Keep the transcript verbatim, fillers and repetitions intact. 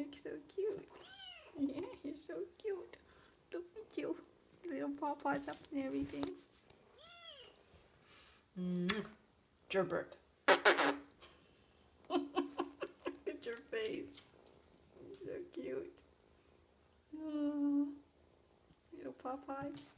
You're so cute. Yeah, you're so cute. Look at you. Little paws up and everything. Mm-hmm. Gerbert. Look at your face. You're so cute. Oh, little Popeyes.